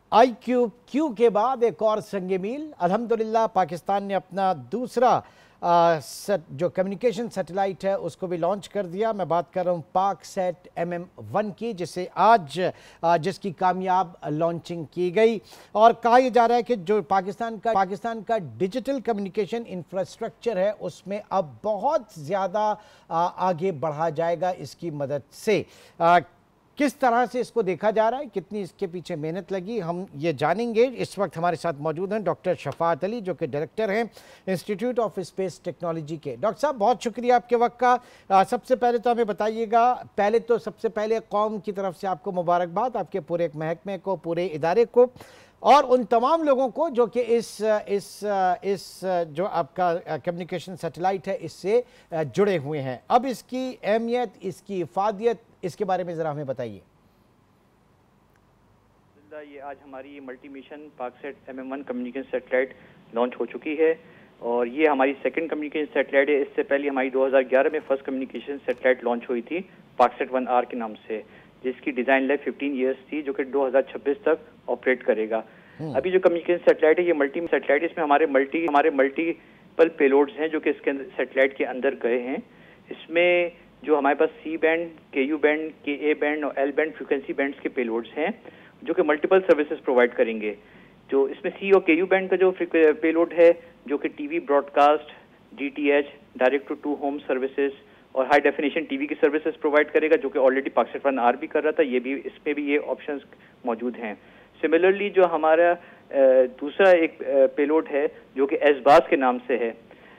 IQQ के बाद एक और संगे मील। अल्हम्दुलिल्लाह पाकिस्तान ने अपना दूसरा जो कम्युनिकेशन सैटेलाइट है उसको भी लॉन्च कर दिया। मैं बात कर रहा हूँ पाकसैट MM1 की, जिसे आज जिसकी कामयाब लॉन्चिंग की गई। और कहा यह जा रहा है कि जो पाकिस्तान का डिजिटल कम्युनिकेशन इंफ्रास्ट्रक्चर है उसमें अब बहुत ज़्यादा आगे बढ़ा जाएगा इसकी मदद से। किस तरह से इसको देखा जा रहा है, कितनी इसके पीछे मेहनत लगी, हम ये जानेंगे। इस वक्त हमारे साथ मौजूद हैं डॉक्टर शफात अली, जो कि डायरेक्टर हैं इंस्टीट्यूट ऑफ स्पेस टेक्नोलॉजी के। डॉक्टर साहब, बहुत शुक्रिया आपके वक्त का। सबसे पहले तो हमें बताइएगा, सबसे पहले कौम की तरफ से आपको मुबारकबाद, आपके पूरे एक महकमे को, पूरे इदारे को, और उन तमाम लोगों को जो कि इस जो आपका कम्युनिकेशन सैटेलाइट है इससे जुड़े हुए हैं। अब इसकी अहमियत, इसकी इफादियत, इसके बारे में ज़रा हमें बताइए। ये आज हमारी multi mission PakSat MM1 communication satellite launch हो चुकी है और ये हमारी सेकंड कम्युनिकेशन सैटेलाइट है। इससे पहले हमारी 2011 में फर्स्ट कम्युनिकेशन सैटेलाइट लॉन्च हुई थी पाकसैट 1R के नाम से, जिसकी डिजाइन लाइफ 15 इयर्स थी, जो कि 2026 तक ऑपरेट करेगा। अभी जो कम्युनिकेशन सैटेलाइट है ये मल्टी सैटेलाइट, इसमें हमारे मल्टीपल पेलोड्स हैं जो कि इसके सैटेलाइट के अंदर गए हैं। इसमें जो हमारे पास C band, KU band, KA band और L बैंड फ्रीक्वेंसी बैंड्स के पेलोड्स हैं जो कि मल्टीपल सर्विसेज प्रोवाइड करेंगे। जो इसमें C और KU बैंड का जो पेलोड है जो कि TV broadcast, DTH, direct to home services और हाई डेफिनेशन टीवी की सर्विसेज प्रोवाइड करेगा, जो कि ऑलरेडी पाकसैट 1R भी कर रहा था। ये भी इसमें भी ये ऑप्शंस मौजूद हैं। सिमिलरली जो हमारा दूसरा एक पेलोड है जो कि SBAS के नाम से है,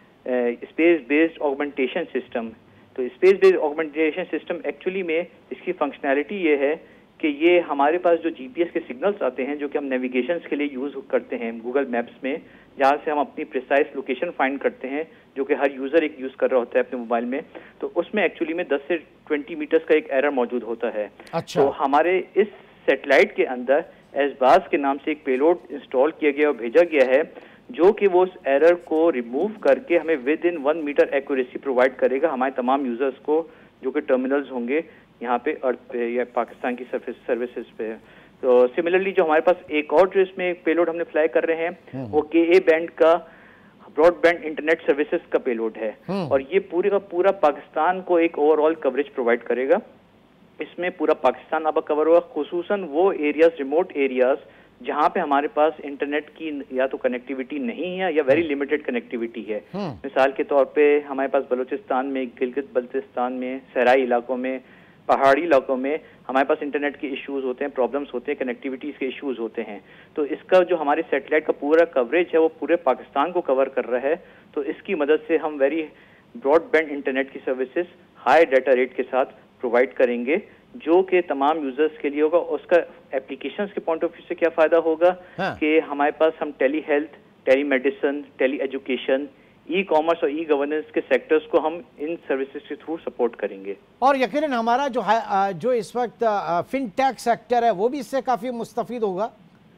स्पेस बेस्ड ऑगमेंटेशन सिस्टम। तो space based augmentation system actually में इसकी फंक्शनैलिटी ये है कि ये हमारे पास जो GPS के सिग्नल्स आते हैं जो कि हम नेविगेशंस के लिए यूज़ करते हैं गूगल मैप्स में, जहाँ से हम अपनी प्रिसाइज लोकेशन फाइंड करते हैं, जो कि हर यूज़र एक यूज़ कर रहा होता है अपने मोबाइल में, तो उसमें एक्चुअली में 10 से 20 मीटर्स का एक एरर मौजूद होता है। अच्छा। तो हमारे इस सैटेलाइट के अंदर SBAS के नाम से एक पेलोड इंस्टॉल किया गया और भेजा गया है, जो कि वो उस एरर को रिमूव करके हमें within 1 metre accuracy provide करेगा हमारे तमाम यूजर्स को, जो कि टर्मिनल्स होंगे यहाँ पे अर्थ पे या पाकिस्तान की सर्विसेज पे। तो सिमिलरली जो हमारे पास एक और जो इसमें एक पेलोड हमने फ्लाई कर रहे हैं वो KA बैंड का ब्रॉडबैंड इंटरनेट सर्विसेज का पेलोड है और ये पूरे का पूरा पाकिस्तान को एक ओवरऑल कवरेज प्रोवाइड करेगा। इसमें पूरा पाकिस्तान अब कवर होगा, खुसूसन वो एरियाज, रिमोट एरियाज जहाँ पे हमारे पास इंटरनेट की या तो कनेक्टिविटी नहीं है या वेरी लिमिटेड कनेक्टिविटी है। मिसाल के तौर पे हमारे पास बलूचिस्तान में, गिलगित बल्तिस्तान में, सहराई इलाकों में, पहाड़ी इलाकों में हमारे पास इंटरनेट के इश्यूज होते हैं, प्रॉब्लम्स होते हैं, कनेक्टिविटीज के इश्यूज होते हैं। तो इसका जो हमारे सैटेलाइट का पूरा कवरेज है वो पूरे पाकिस्तान को कवर कर रहा है। तो इसकी मदद से हम वेरी ब्रॉडबैंड इंटरनेट की सर्विसेज हाई डाटा रेट के साथ प्रोवाइड करेंगे, जो कि तमाम यूजर्स के लिए होगा। उसका एप्लीकेशंस के पॉइंट ऑफ व्यू से क्या फायदा होगा कि हमारे पास हम telehealth, telemedicine, tele education, e commerce और ई-गवर्नेंस के सेक्टर्स को हम इन सर्विसेज के थ्रू सपोर्ट करेंगे। और यकीनन हमारा जो इस वक्त फिनटेक सेक्टर है वो भी इससे काफी मुस्तफीद होगा।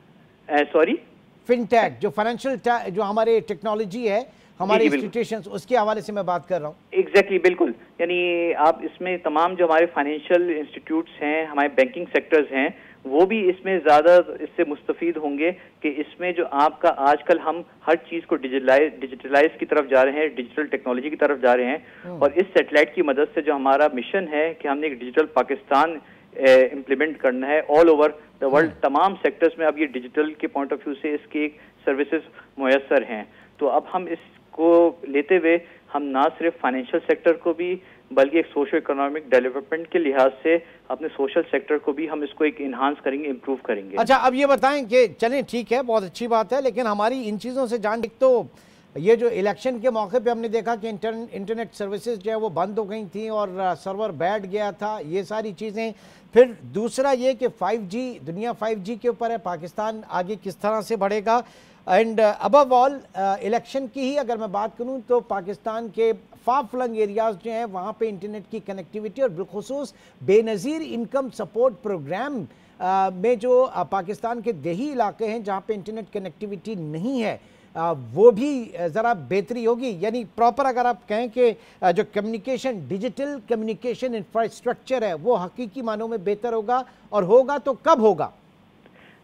सॉरी, फिनटेक जो फाइनेंशियल जो हमारे टेक्नोलॉजी है, हमारे इंस्टीट्यूशंस, उसके हवाले से मैं बात कर रहा हूँ। एग्जैक्टली, बिल्कुल। यानी आप इसमें तमाम जो हमारे फाइनेंशियल इंस्टीट्यूट्स हैं, हमारे बैंकिंग सेक्टर्स हैं, वो भी इसमें ज़्यादा इससे मुस्तफीद होंगे कि इसमें जो आपका आजकल हम हर चीज़ को डिजिटलाइज की तरफ जा रहे हैं, डिजिटल टेक्नोलॉजी की तरफ जा रहे हैं। और इस सैटेलाइट की मदद से जो हमारा मिशन है कि हमने एक डिजिटल पाकिस्तान इम्प्लीमेंट करना है ऑल ओवर द वर्ल्ड, तमाम सेक्टर्स में अब ये डिजिटल के पॉइंट ऑफ व्यू से इसकी सर्विसेज मुयस्सर हैं। तो अब हम इसको लेते हुए हम ना सिर्फ फाइनेंशियल सेक्टर को भी बल्कि एक सोशो इकोनॉमिक डेवलपमेंट के लिहाज से अपने सोशल सेक्टर को भी हम इसको एक इन्हांस करेंगे, इम्प्रूव करेंगे। अच्छा, अब ये बताएं कि चलें ठीक है, बहुत अच्छी बात है, लेकिन हमारी इन चीज़ों से जान, तो ये जो इलेक्शन के मौके पे हमने देखा कि इंटरनेट सर्विसेज जो है वो बंद हो गई थी और सर्वर बैठ गया था, ये सारी चीज़ें। फिर दूसरा ये कि 5G, दुनिया 5G के ऊपर है, पाकिस्तान आगे किस तरह से बढ़ेगा। एंड अबव ऑल इलेक्शन की ही अगर मैं बात करूं तो पाकिस्तान के फार फ्लंग एरियाज जो हैं वहाँ पे इंटरनेट की कनेक्टिविटी और बिलखुसूस बेनज़ीर इनकम सपोर्ट प्रोग्राम में जो पाकिस्तान के देही इलाके हैं जहाँ पे इंटरनेट कनेक्टिविटी नहीं है, वो भी ज़रा बेहतरी होगी। यानी प्रॉपर अगर आप कहें कि जो कम्युनिकेशन, डिजिटल कम्युनिकेशन इंफ्रास्ट्रक्चर है वो हकीकी मानों में बेहतर होगा, और होगा तो कब होगा?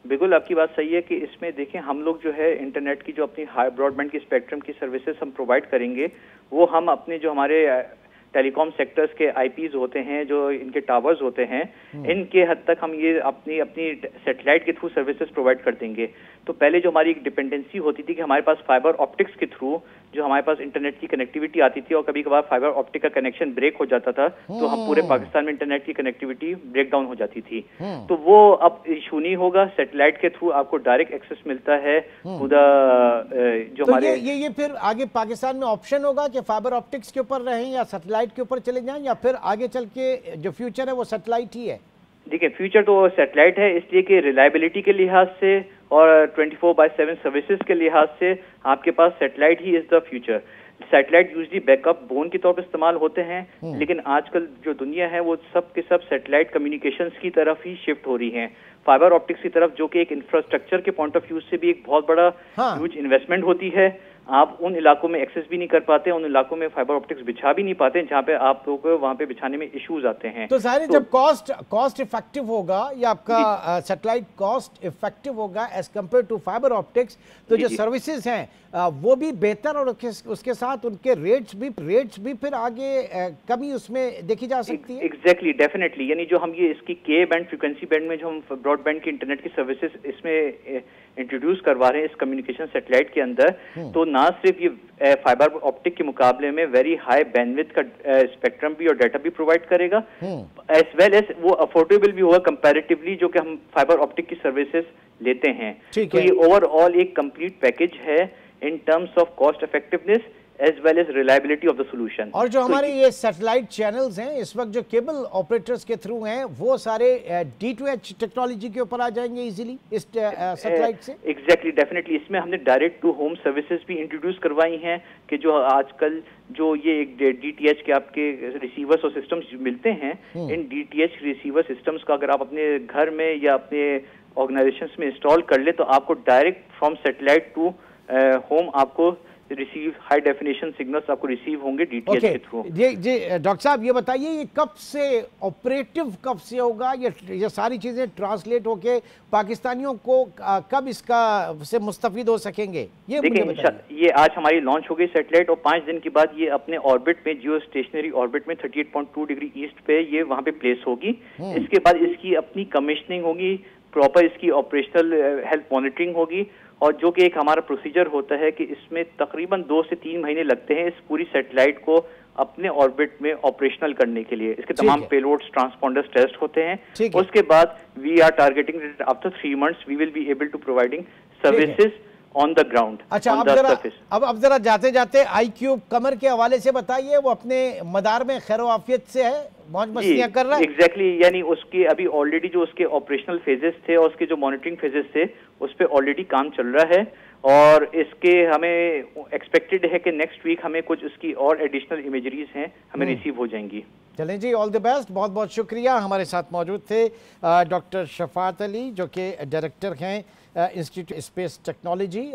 बिल्कुल आपकी बात सही है कि इसमें देखें हम लोग जो है इंटरनेट की जो अपनी हाई ब्रॉडबैंड की स्पेक्ट्रम की सर्विसेज हम प्रोवाइड करेंगे, वो हम अपने जो हमारे टेलीकॉम सेक्टर्स के आईपीज होते हैं, जो इनके टावर्स होते हैं, इनके हद तक हम ये अपनी अपनी सैटेलाइट के थ्रू सर्विसेज प्रोवाइड कर देंगे। तो पहले जो हमारी एक डिपेंडेंसी होती थी कि हमारे पास फाइबर ऑप्टिक्स के थ्रू जो हमारे पास इंटरनेट की कनेक्टिविटी आती थी और कभी कभार फाइबर ऑप्टिक का कनेक्शन ब्रेक हो जाता था, तो हम पूरे पाकिस्तान में इंटरनेट की कनेक्टिविटी ब्रेक डाउन हो जाती थी। तो वो अब इशू नहीं होगा, सैटेलाइट के थ्रू आपको डायरेक्ट एक्सेस मिलता है पूरा जो तो हमारे ये फिर आगे पाकिस्तान में ऑप्शन होगा कि फाइबर ऑप्टिक्स के ऊपर रहें या सैटेलाइट के ऊपर चले जाएं, या फिर आगे चल के जो फ्यूचर है वो सैटेलाइट ही है? देखिए फ्यूचर तो सैटेलाइट है, इसलिए कि रिलायबिलिटी के लिहाज से और 24/7 सर्विसेज के लिहाज से आपके पास सैटेलाइट ही is the future. Satellite usually backup bone के तौर पर इस्तेमाल होते हैं, लेकिन आजकल जो दुनिया है वो सब के सब सैटेलाइट कम्युनिकेशंस की तरफ ही शिफ्ट हो रही हैं, फाइबर ऑप्टिक्स की तरफ, जो कि एक इंफ्रास्ट्रक्चर के पॉइंट ऑफ व्यू से भी एक बहुत बड़ा ह्यूज इन्वेस्टमेंट होती है। आप उन इलाकों में एक्सेस भी नहीं कर पाते, उन इलाकों में फाइबर ऑप्टिक्स बिछा भी नहीं पाते जहाँ पे आप लोगों को वहाँ पे बिछाने में इश्यूज आते हैं। तो ज़ाहिर जब कॉस्ट इफेक्टिव होगा या आपका सैटेलाइट कॉस्ट इफेक्टिव होगा as compare to fibre optics, तो जो सर्विसेज हैं वो भी बेहतर, और उसके साथ उनके रेट्स भी फिर आगे कमी उसमें देखी जा सकती है। एग्जैक्टली, डेफिनेटली, यानी जो हम ये इसकी के बैंड फ्रीक्वेंसी बैंड में जो हम ब्रॉडबैंड की इंटरनेट की सर्विसेज इसमें इंट्रोड्यूस करवा रहे हैं इस कम्युनिकेशन सैटेलाइट के अंदर, तो ना सिर्फ ये फाइबर ऑप्टिक के मुकाबले में वेरी हाई बैंडविड्थ का स्पेक्ट्रम भी और डाटा भी प्रोवाइड करेगा, एज वेल एज वो अफोर्डेबल भी होगा कंपैरेटिवली जो कि हम फाइबर ऑप्टिक की सर्विसेज लेते हैं। तो ये ओवरऑल एक कंप्लीट पैकेज है in terms of cost effectiveness as well as reliability of the solution। और जो हमारे ये सैटेलाइट चैनल्स हैं इस वक्त जो केबल ऑपरेटर्स के थ्रू हैं वो सारे D2H टेक्नोलॉजी के ऊपर आ जाएंगे इजीली इस सैटेलाइट से। एग्जैक्टली, डेफिनेटली, इसमें हमने डायरेक्ट टू होम सर्विसेज भी इंट्रोड्यूस करवाई हैं कि जो आजकल जो ये DTH के आपके रिसीवर्स और सिस्टम्स मिलते हैं, इन DTH रिसीवर सिस्टम्स का अगर आप अपने घर में या अपने ऑर्गेनाइजेशंस में इंस्टॉल कर ले तो आपको direct from satellite to home आपको रिसीव हाई डेफिनेशन सिग्नल्स आपको रिसीव होंगे DTH के थ्रू। जी डॉक्टर साहब ये बताइए ये कब से ऑपरेटिव कब से होगा, ये सारी चीजें ट्रांसलेट होके पाकिस्तानियों को कब इसका से मुस्तफीद हो सकेंगे? ये देखिए ये आज हमारी लॉन्च हो गई सैटेलाइट और 5 दिन के बाद ये अपने ऑर्बिट में, जियो स्टेशनरी ऑर्बिट में 38.2 डिग्री ईस्ट पे ये वहाँ पे प्लेस होगी। इसके बाद इसकी अपनी कमिश्निंग होगी, प्रॉपर इसकी ऑपरेशनल हेल्थ मॉनिटरिंग होगी, और जो कि एक हमारा प्रोसीजर होता है कि इसमें तकरीबन 2 से 3 महीने लगते हैं इस पूरी सैटेलाइट को अपने ऑर्बिट में ऑपरेशनल करने के लिए। इसके तमाम पेलोड्स, ट्रांसपोंडर्स टेस्ट होते हैं। उसके बाद we are targeting after 3 months we will be able to providing services on the ground. अच्छा, अब जरा जाते जाते iCube कमर के हवाले से बताइए, वो अपने मदार में खैर आफियत से है, मौज मस्तियां कर रहा है? एग्जैक्टली, यानी उसके अभी ऑलरेडी जो उसके ऑपरेशनल फेजेस थे और उसके जो मॉनिटरिंग फेजेस थे उस पर ऑलरेडी काम चल रहा है, और इसके हमें एक्सपेक्टेड है कि नेक्स्ट वीक हमें कुछ उसकी और एडिशनल इमेजरीज हैं हमें रिसीव हो जाएंगी। चलें जी, ऑल द बेस्ट, बहुत बहुत शुक्रिया। हमारे साथ मौजूद थे डॉक्टर शफात अली जो कि डायरेक्टर हैं इंस्टीट्यूट स्पेस टेक्नोलॉजी।